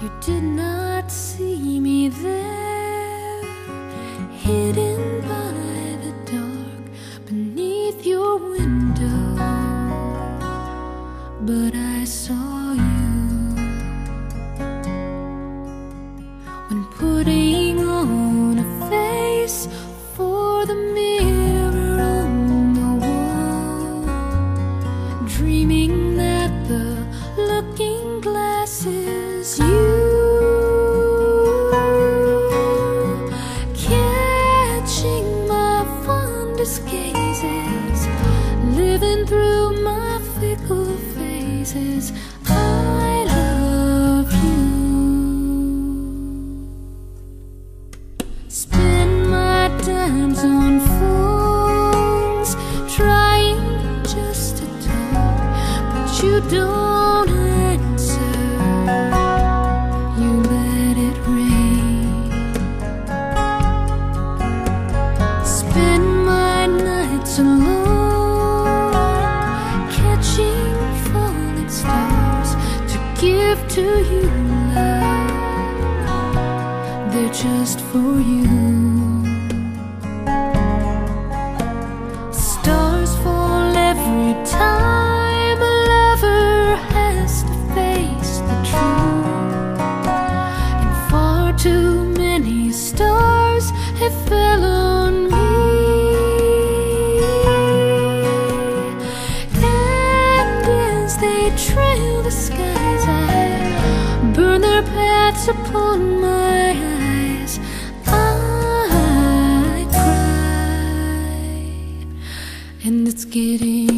You did not see me there, hidden by the dark beneath your window, but I saw you when putting on a face for the mirror on the wall, dreaming that the looking glass is you, catching my fondest gazes, living through my fickle phases. I love you. Spend my times on phones, trying just to talk, but you don't answer. You let it rain. Spend my nights alone, catching falling stars to give to you, love. They're just for you. Stars fall every time a lover has to face the truth, and far too many stars have fell on me. And as they trail the skies, I burn their paths upon my eyes. I cry, and it's getting